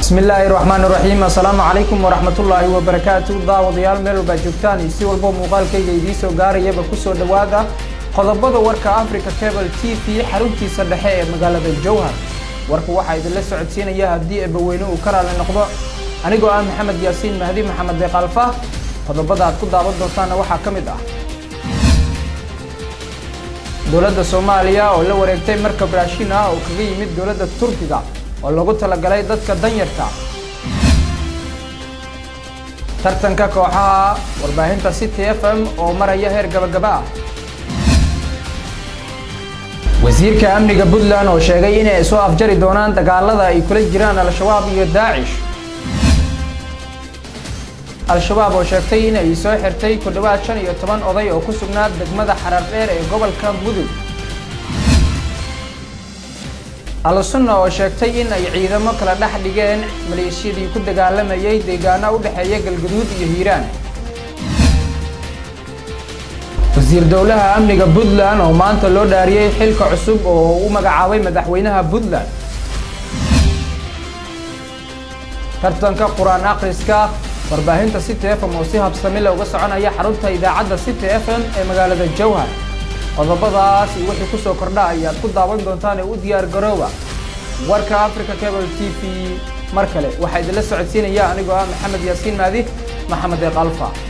بسم الله الرحمن الرحيم السلام عليكم ورحمة الله وبركاته داوديال ميل باجوكتان سي walbo muuqaalkayga idii soo gaarayaba ku soo dhawaada qodobada warka Africa Cable TV xaruntiisa dhexe ee magaalada Jowhar warku waxa idin la socodsiinaya hadii abaweyne uu ka raali noqdo anigoo ah Maxamed Yaasiin Mahdi Maxamed Deeqalfa qodobada aad ku daawan doontaan waxa kamid ah dawladda Soomaaliya oo la wareegtay markab raashin ah oo kaga yimid dawladda Turkiga oo lagu talagalay dadka danyarta tartanka kooxaha warbaahinta City FM oo maraya heer gabagaba ah wasiirka amniga Puntland oo sheegay inay soo afjari doonaan dagaalada ay kula jiraan al-shabaab iyo Daesh al-shabaab oo sheegtay inay soo xirtay ku dhawaad 15 oday oo ku sugnaa degmada Xarardheer ee gobolka Mudug al-sunna oo sheegtay in ay ciidamo kala dhex dhigeen maleeshiyadii ku dagaalamayay deegaano u dhaxeeya Galgaduud iyo Hiiraan wasiir dawlaha amniga Puntland oo maanta loo dhaariyay xilka cusub oo uu magacaabay madaxweynaha Puntland tartanka Quraan akhriska warbaahinta City FM oo si habsami leh uga soconaya xarunta idaacadda City FM ee magaalada Jowhar qodobadaas wixii ku soo kordha ayaad ku daawan doontaan u diyaar garooba warka Africa Cable TV markale waxa idin la socodsiinaya anigoo ah Maxamed Yaasiin Mahdi Maxamed Deeqalfa